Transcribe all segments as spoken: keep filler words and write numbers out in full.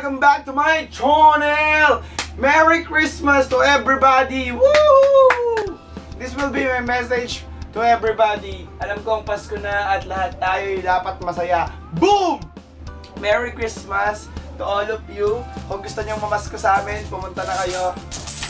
welcome back to my channel! Merry Christmas to everybody! Woo! This will be my message to everybody. Alam kong Pasko na at lahat tayo dapat masaya. Boom! Merry Christmas to all of you. Kung gusto nyo mamasko sa amin, pumunta na kayo.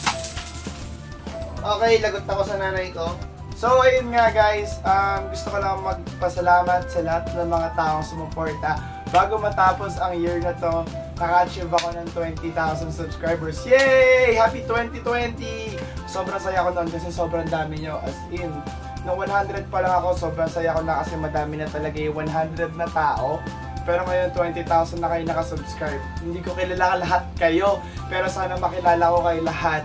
Okay, lagot ako sa nanay ko. So, ayun nga guys, um, gusto ko lang magpasalamat sa lahat ng mga taong sumuporta. Bago matapos ang year na to, naka-achieve ako ng twenty thousand subscribers. Yay! Happy twenty twenty! Sobrang saya ko noon kasi sobrang dami nyo. As in, nung one hundred pa lang ako, sobrang saya ko na kasi madami na talaga yung one hundred na tao. Pero ngayon, twenty thousand na kayo nakasubscribe. Hindi ko kilala lahat kayo, pero sana makilala ko kayo lahat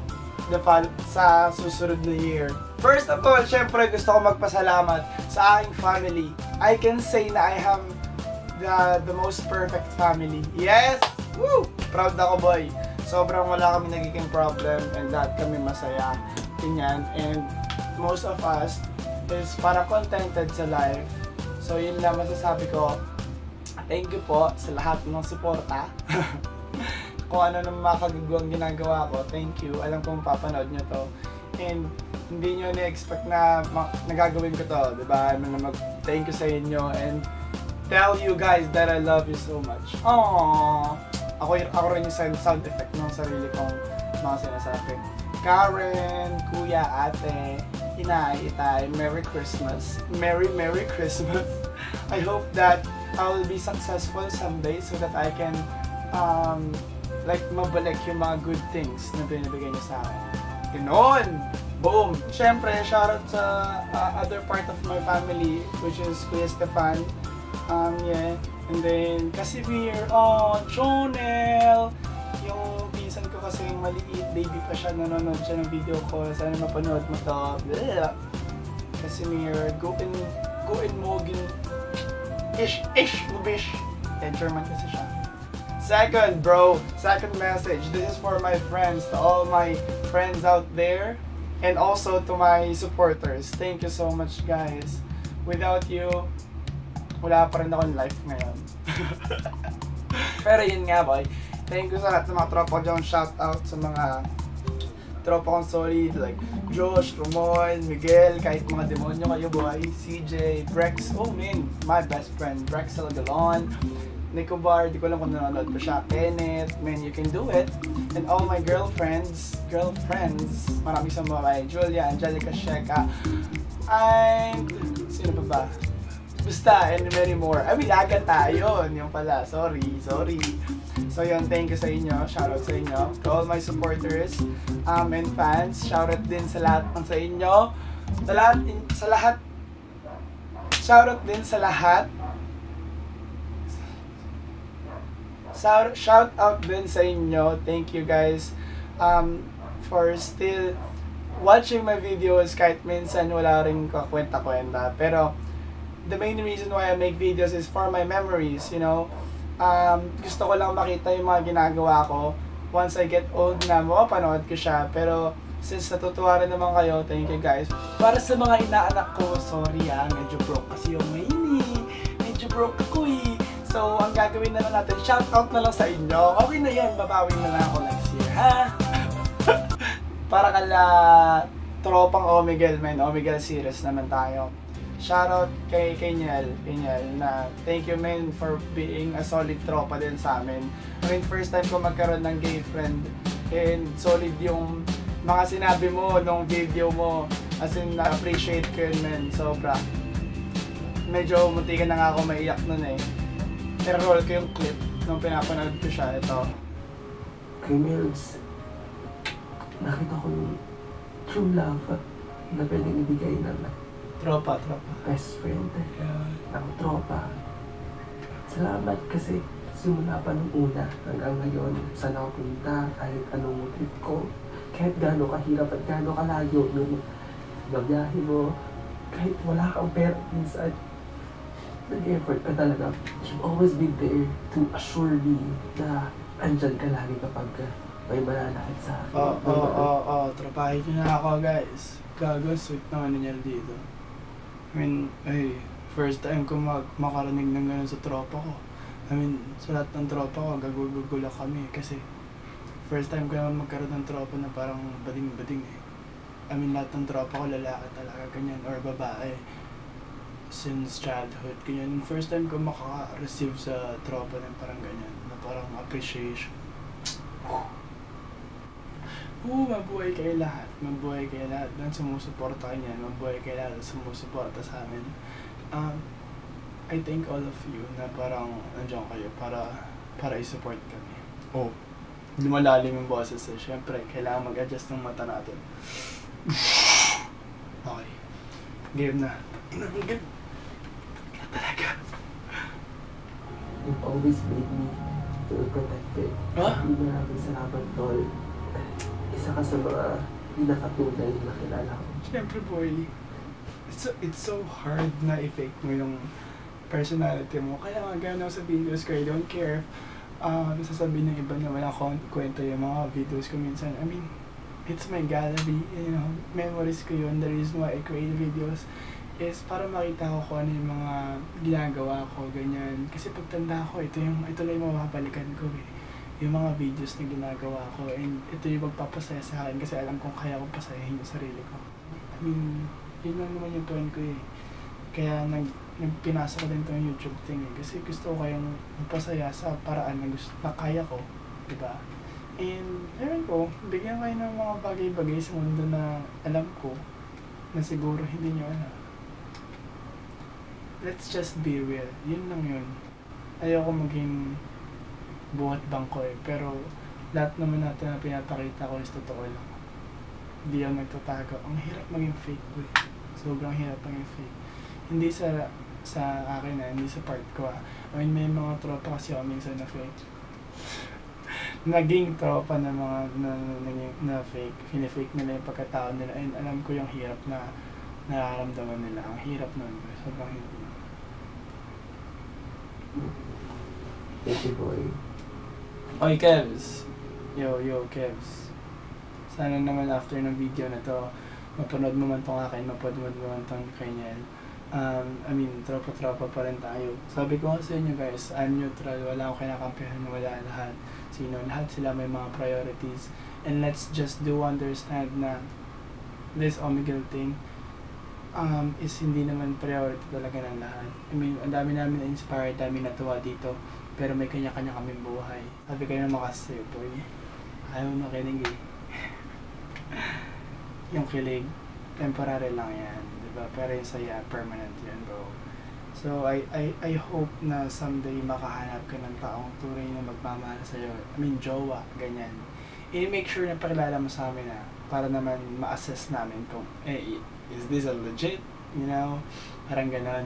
sa susunod na year. First of all, syempre gusto ko magpasalamat sa aking family. I can say na I have the, the most perfect family. Yes! Woo! Proud ako, boy. Sobrang wala kami nagiging problem and that kami masaya. Ganyan. And most of us is para contented sa life. So yun lang masasabi ko. Thank you po sa lahat ng suporta. Kung ano ng mga kagagawang ginagawa ko, thank you. Alam kong papanood nyo to. And hindi nyo na-expect na nagagawin ko to, diba? Mag-thank you sa inyo and tell you guys that I love you so much. Aww! Ako, ako rin yung sound effect ng sarili kong mga sinasabi. Karen, Kuya, Ate, Inay, Itay, Merry Christmas. Merry, Merry Christmas. I hope that I will be successful someday so that I can um, like mabalik yung mga good things na binibigay niyo sa akin. Ganon! Boom! Siyempre, shoutout sa uh, other part of my family, which is Kuya Stefan. Um, yeah. And then, Casimir, oh, Jonel! Yung pinsan ko kasi maliit, baby pa siya, nanonood siya ng video ko. Sana mapanood mo to. Bleh. Casimir, go in, go in Mogin. Ish, ish, mubish. Eh, German kasi siya. Second, bro, second message. This is for my friends, to all my friends out there, and also to my supporters. Thank you so much, guys. Without you, wala pa rin akong life ngayon. Pero yun nga, boy. Thank you sa lahat ng mga tropa ko dyan. Shout out sa mga tropa kong solid, like Josh, Ramon, Miguel, kahit mga demonyo kayo, boy. C J, Brex, oh man, my best friend, Brex Salgalon. Nico Bar, di ko alam kung nanonood pa siya. Kenneth, man, you can do it. And all my girlfriends, girlfriends, marami sa mga Julia, Angelica, Sheka, and sino pa ba? Basta, and many more. I mean, Agatha, yun, yung pala. Sorry, sorry. So yun, thank you sa inyo. Shoutout sa inyo. To all my supporters um, and fans. Shoutout din sa lahat ng sa inyo. Sa lahat, sa lahat, shoutout din sa lahat. Shout out din sa inyo. Thank you guys um, for still watching my videos kahit minsan wala rin kakwenta-kwenta. Pero the main reason why I make videos is for my memories, you know. Um, gusto ko lang makita yung mga ginagawa ko. Once I get old na, mapapanood ko siya. Pero since natutuwa rin naman kayo, thank you guys. Para sa mga inaanak ko, sorry ah, medyo broke kasi yung ngayon eh. Medyo broke ako eh. So, ang gagawin na lang natin, shoutout na lang sa inyo. Okay na yan, babawi na lang ako next year, ha? Para kala tropang Omegle, man. Omegle series naman tayo. Shoutout kay Kenyel, Kenyel, na thank you, man, for being a solid tropa din sa amin. I mean, first time ko magkaroon ng gay friend, and solid yung mga sinabi mo nung video mo. As in, na-appreciate ko yun, man. Sobra. Medyo muntikan na nga ako maiyak nun eh. I-roll ko yung clip nung pinapanood ko siya. Ito. Kay Mills, nakita ko yung true love na pwedeng ibigay ng Tropa, tropa. best friend. Yeah. Ng tropa. Salamat kasi simula pa nung una hanggang ngayon saan ako punta, kahit anong trip ko, kahit gaano kahirap at gaano kalayo nung babiyahe mo, kahit wala kang pera minsan, nag-effort ka talaga. You've always been there to assure me na andyan ka lagi kapag may malalakit sa akin. Oo, oo, oo, oo. Tropahin nyo na ako, guys. Gago, sweet naman niya dito. I mean, ay, first time ko mag makarinig ng gano'n sa tropa ko. I mean, sa lahat ng tropa ko, gagugugula kami kasi first time ko naman magkaroon ng tropa na parang bading-bading eh. I mean, lahat ng tropa ko lalaki talaga, ganyan, or babae. Since childhood, ganyan. First time ko maka-receive sa tropa na parang ganyan, na parang appreciation. Oo, mabuhay kayo lahat. Mabuhay kayo lahat. Dan sumusuporta kayo niyan. Mabuhay kayo lahat. Sumusuporta sa amin. Um, I thank all of you na parang nandiyan kayo para para i-support kami. Oh, hindi malalim yung boses eh. Siyempre, kailangan mag-adjust ng mata natin. Okay. Game na. Inanggit. Na talaga. You've always made me feel protected. Huh? Hindi maraming salamat, Tol. Isa ka sa mga pinakatunay na kilala ko. Siyempre, boy. It's so, it's so hard na i-fake mo yung personality mo. Kaya nga gano'n sa videos ko, I don't care um, sasabihin ng iba na walang kwenta yung mga videos ko minsan. I mean, it's my gallery, you know, memories ko yun. The reason why I create videos is para makita ko kung ano yung mga ginagawa ko, ganyan. Kasi pagtanda ko, ito yung, ito lang yung mapapalikan ko eh. Yung mga videos na ginagawa ko, and ito yung magpapasaya sa akin kasi alam kong kaya kong pasayahin yung sarili ko. I mean, yun lang naman yung point ko eh. Kaya nag, nagpinasa ko din itong YouTube thing eh. Kasi gusto ko kayong magpasaya sa paraan na, gusto, na kaya ko. Diba? And, ayun ko, bigyan kayo ng mga bagay-bagay sa mundo na alam ko na siguro hindi nyo alam. Let's just be real. Yun lang yun. Ayoko maging buhat bangko eh. Pero, lahat naman natin na pinapakita ko is totoo lang. Hindi ako nagtatago. Ang hirap maging fake ko eh. Sobrang hirap maging fake. Hindi sa sa akin na, hindi sa part ko ah. I mean, may mga tropa kasi ako minsan na fake. Naging tropa na mga na, na, na fake. Fina-fake nila yung pagkatao nila. And alam ko yung hirap na nararamdaman nila. Ang hirap nun. Sobrang hirap nun. Thank you, boy. Oy, Kevs. Yo, yo, Kevs. Sana naman after ng video na to, mapanood mo man tong akin, mapanood mo man tong Kanyel. Um, I mean, tropa-tropa pa rin tayo. Sabi ko nga sa inyo guys, I'm neutral, wala akong kinakampihan, wala lahat. Sino, lahat sila may mga priorities. And let's just do understand na this Omegle thing um, is hindi naman priority talaga ng lahat. I mean, ang dami namin na-inspire, dami natuwa dito, pero may kanya-kanya kaming buhay. Sabi kayo naman kasi, boy, ayaw makinig eh. Yung kilig, temporary lang yan. Diba? Pero yung saya, permanent yan, bro. So, I, I, I hope na someday makahanap ka ng taong tunay na magmamahal sa'yo. I mean, jowa, ganyan. I-make sure na pakilala mo sa amin na para naman ma-assess namin kung, eh, is this a legit? You know? Parang ganon.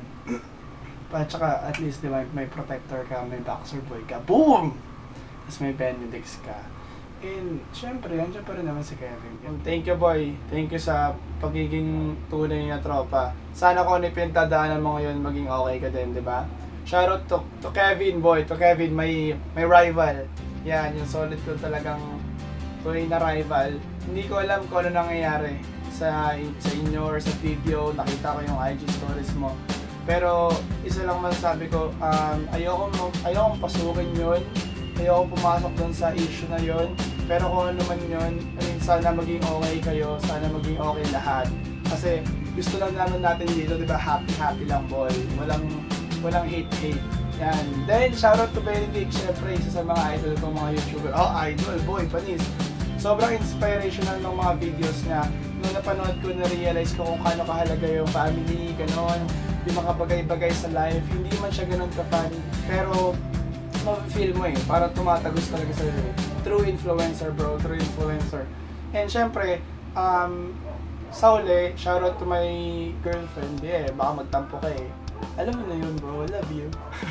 At saka, at least, diba, may protector ka, may boxer boy ka. Boom! Tapos may Benedicts ka. And, syempre, nandiyan pa rin naman si Kevin. Thank you, boy. Thank you sa pagiging tunay na tropa. Sana kung ano yung pinagdadaanan mo ngayon, maging okay ka din, di ba? Shoutout to, to Kevin, boy. To Kevin, may, may rival. Yan, yung solid ko talagang tunay na rival. Hindi ko alam kung ano nangyayari sa, sa inyo or sa video. Nakita ko yung I G stories mo. Pero, isa lang masasabi ko, um, ayoko, ayoko pasukin yun. Ayoko pumasok dun sa issue na yun. Pero kung ano man yun, I mean, sana maging okay kayo, sana maging okay lahat. Kasi gusto lang naman natin dito, di ba, happy-happy lang, boy. Walang, walang hate-hate. Yan. Then, shoutout to Benedict, syempre, isa sa mga idol kong mga YouTuber. Oh, idol, boy, panis. Sobrang inspirational ng mga videos niya. Nung napanood ko, na-realize ko kung kano kahalaga yung family, ganon, yung mga bagay-bagay sa life. Hindi man siya ganon ka-funny. Pero, ma-feel mo eh, parang tumatagos talaga sa iyo. True influencer, bro, true influencer. And syempre, um, sa uli, shoutout to my girlfriend, eh, baka magtampo ka eh. Alam mo na yun, bro, I love you.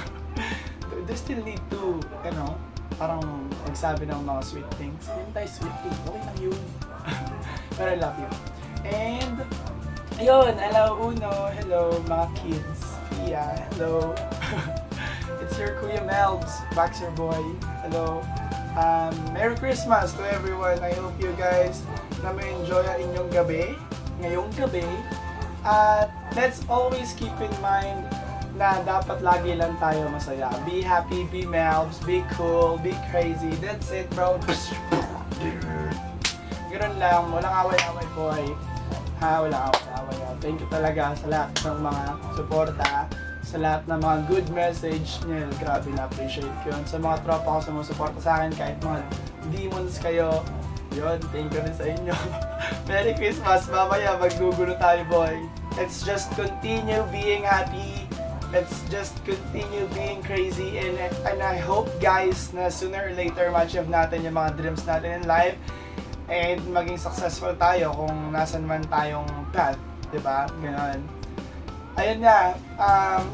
They still need to, you know, parang magsabi ng mga sweet things. Hindi tayo sweet things, okay lang yun. But I love you. And, ayun, hello Uno, hello mga kids, Pia, hello. It's your Kuya Melbs, Baxter Boy. Hello. Um, Merry Christmas to everyone. I hope you guys na may enjoy ang inyong gabi, ngayong gabi. At let's always keep in mind na dapat lagi lang tayo masaya. Be happy, be melbs, be cool, be crazy. That's it, bro. Ganoon lang, walang away-away boy. Ha, walang away-away. Thank you talaga sa lahat ng mga suporta, sa lahat ng mga good message niyo. Grabe na-appreciate ko yun. Sa mga tropa ko sa mga suporta sa akin, kahit mga demons kayo, yun, thank you rin sa inyo. Merry Christmas! Mamaya maggugulo tayo, boy. Let's just continue being happy. Let's just continue being crazy. And, and I hope, guys, na sooner or later, ma-achieve natin yung mga dreams natin in life. And maging successful tayo kung nasan man tayong path. Diba? Ganon. Ayun na. Um,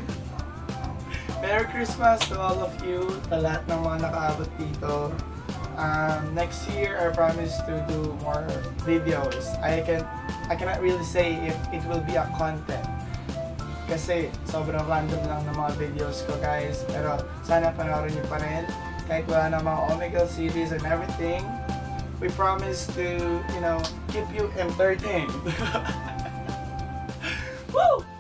Merry Christmas to all of you. Sa lahat ng mga nakaabot dito. Um, next year, I promise to do more videos. I can I cannot really say if it will be a content. Kasi sobrang random lang ng mga videos ko, guys. Pero sana panoorin niyo pa rin. Kahit wala na mga Omegle series and everything, we promise to, you know, keep you entertained. Woo!